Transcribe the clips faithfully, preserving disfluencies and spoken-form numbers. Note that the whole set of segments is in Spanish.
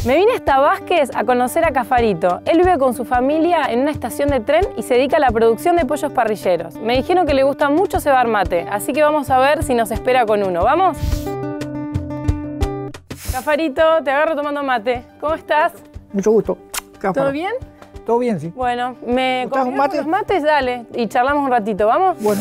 Me vine hasta Vázquez a conocer a Cafarito. Él vive con su familia en una estación de tren y se dedica a la producción de pollos parrilleros. Me dijeron que le gusta mucho cebar mate, así que vamos a ver si nos espera con uno. ¿Vamos? Cafarito, te agarro tomando mate. ¿Cómo estás? Mucho gusto. Cáfaro. ¿Todo bien? Todo bien, sí. Bueno, ¿me ¿Gustás un mate? los mates? Dale, y charlamos un ratito, ¿vamos? Bueno.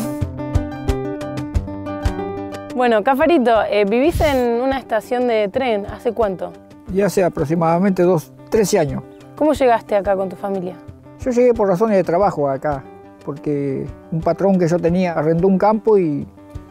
Bueno, Cafarito, eh, vivís en una estación de tren. ¿Hace cuánto? Ya hace aproximadamente dos, trece años. ¿Cómo llegaste acá con tu familia? Yo llegué por razones de trabajo acá, porque un patrón que yo tenía arrendó un campo y,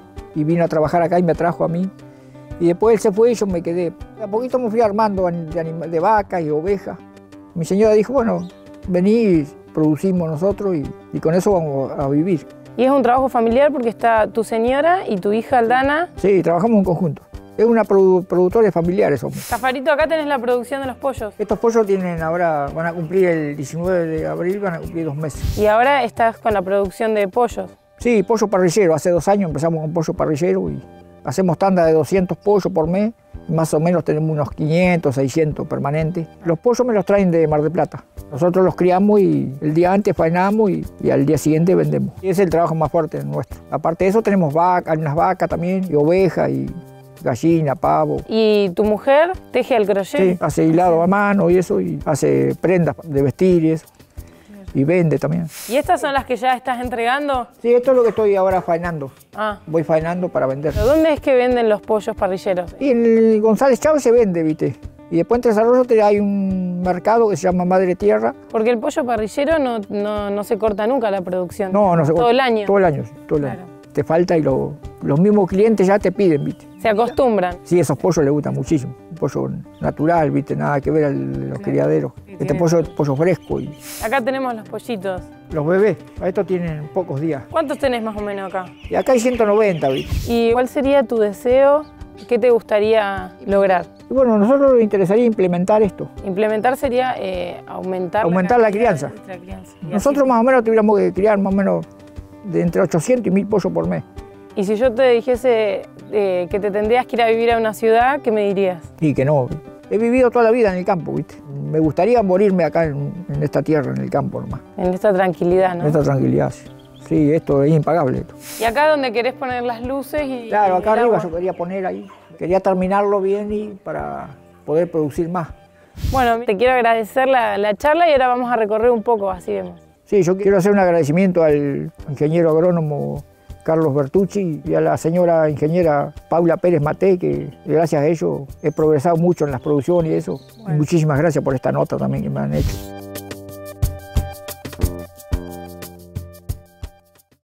y vino a trabajar acá y me trajo a mí. Y después él se fue y yo me quedé. A poquito me fui armando de, de, de vacas y ovejas. Mi señora dijo, bueno, vení y producimos nosotros y, y con eso vamos a vivir. Y es un trabajo familiar porque está tu señora y tu hija Aldana. Sí, trabajamos en conjunto. Es una produ productores familiares somos. Cafarito, acá tenés la producción de los pollos. Estos pollos tienen ahora, van a cumplir el diecinueve de abril, van a cumplir dos meses. Y ahora estás con la producción de pollos. Sí, pollo parrillero. Hace dos años empezamos con pollo parrillero y hacemos tanda de doscientos pollos por mes. Más o menos tenemos unos quinientos, seiscientos permanentes. Los pollos me los traen de Mar del Plata. Nosotros los criamos y el día antes faenamos y, y al día siguiente vendemos. Y ese es el trabajo más fuerte nuestro. Aparte de eso tenemos vacas, unas vacas también, y ovejas, y gallina, pavo. ¿Y tu mujer teje el crochet? Sí, hace hilado a mano y eso, y hace prendas de vestir y eso. Y vende también. ¿Y estas son las que ya estás entregando? Sí, esto es lo que estoy ahora faenando. Ah. Voy faenando para vender. ¿Pero dónde es que venden los pollos parrilleros? Y en el González Chávez se vende, viste. Y después en Tres Arroyos hay un mercado que se llama Madre Tierra. Porque el pollo parrillero no, no, no se corta nunca la producción. No, no se corta. Todo el año. Todo el año, sí, todo el Claro. año. Te falta y lo, los mismos clientes ya te piden, viste. Se acostumbran. Sí, esos pollos les gustan muchísimo. Un pollo natural, viste, nada que ver a los criaderos. Este pollo es pollo fresco. Y Acá tenemos los pollitos. los bebés, a estos tienen pocos días. ¿Cuántos tenés más o menos acá? Y acá hay ciento noventa, viste. ¿Y cuál sería tu deseo? ¿Qué te gustaría lograr? Y bueno, a nosotros nos interesaría implementar esto. Implementar sería eh, aumentar, Aumentar la cantidad crianza. de la crianza. Y Nosotros así- más o menos tuviéramos que criar más o menos de entre ochocientos y mil pollos por mes. Y si yo te dijese eh, que te tendrías que ir a vivir a una ciudad, ¿qué me dirías? Y que no. He vivido toda la vida en el campo, viste. Me gustaría morirme acá en, en esta tierra, en el campo nomás. En esta tranquilidad, ¿no? En esta tranquilidad. Sí. Sí, esto es impagable. Esto. Y acá donde querés poner las luces y... Claro, y acá el arriba agua. yo quería poner ahí. Quería terminarlo bien y para poder producir más. Bueno, te quiero agradecer la, la charla y ahora vamos a recorrer un poco, así vemos. Sí, yo quiero hacer un agradecimiento al ingeniero agrónomo Carlos Bertucci y a la señora ingeniera Paula Pérez Maté, que gracias a ellos he progresado mucho en las producciones y eso. Bueno. Y muchísimas gracias por esta nota también que me han hecho.